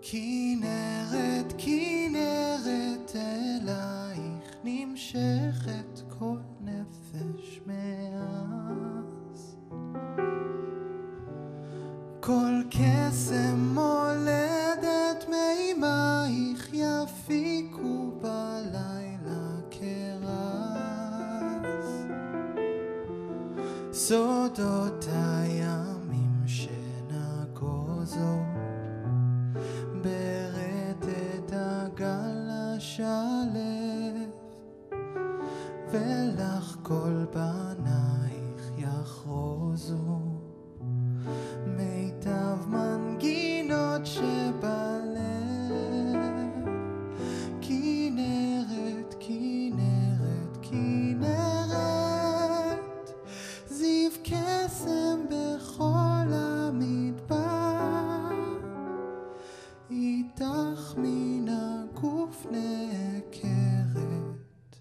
כנרת, כנרת, אלייך נמשכת כל נפש מאז. כל קסם מולדת מימייך יפיקו בלילה כרז. סודות הימים שנגוזו ברטט הגל השלב, ולך כל בנייך יחרוזו מיטב מנגינות שבלב. כנרת, כנרת, כנרת, זיו קסם בכל המדבר, איתך מן הגוף נעקרת,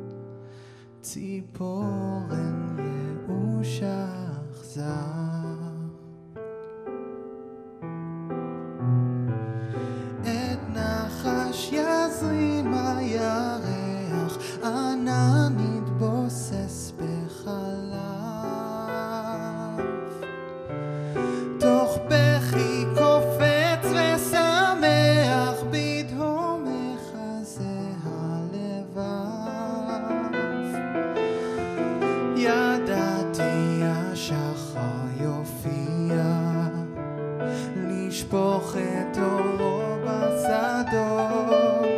ציפורן ייאוש אכזר. את נחש יזרים הירח, ענן יתבוסס בחלב, תוך בכי קופץ ושמח בדהום מחזה הלבב. ידעתי השחר יופיע לשפוך את אורו בשדות,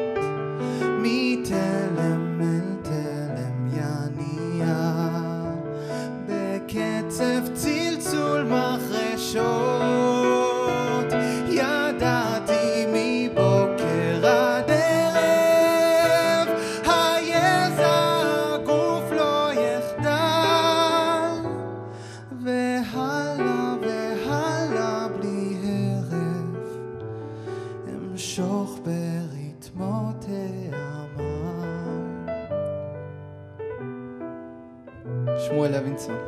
מתלם אל תלם יניע בקצב צלצול מחרשות. ידעתי מבוקר עד ערב, היזע הגוף לא יחדל, והלאה והלאה בלי הרף אמשוך בריתמות העמל. שמואל לוינסון.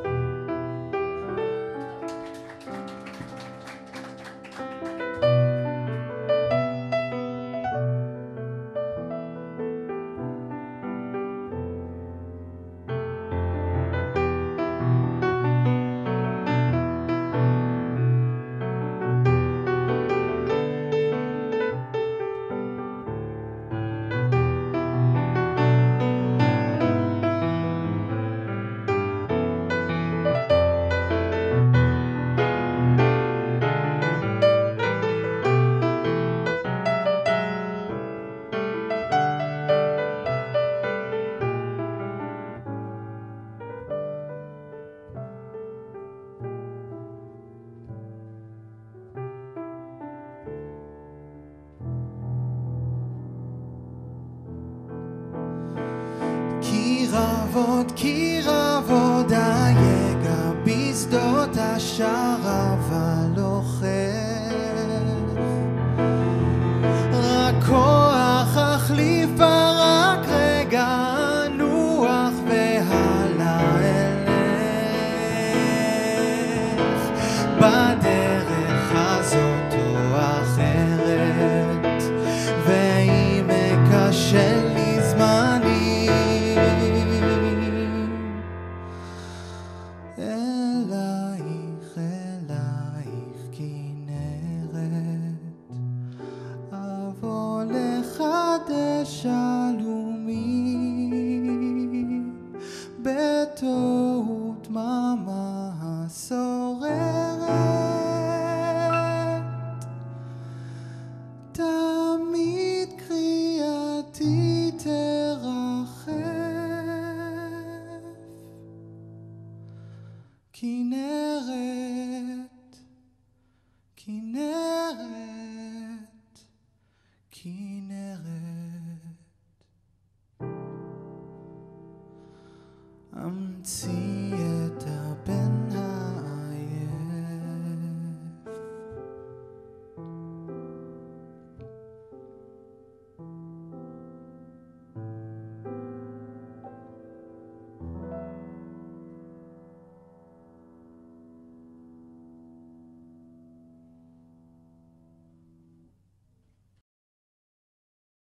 כי רבוד היגע בשדות השרב הלוחך, רק כוח החליפה, רק רגע נוח והלאה אלך, בדרך הזאת או אחרת, ואם אקשה לי זמני אלייך, אלייך כנרת, אבוא לחדש שלומי בתוהו דממה השוררת, תמיד קריאתי תרחף. כנרת, כנרת, כנרת, אמציא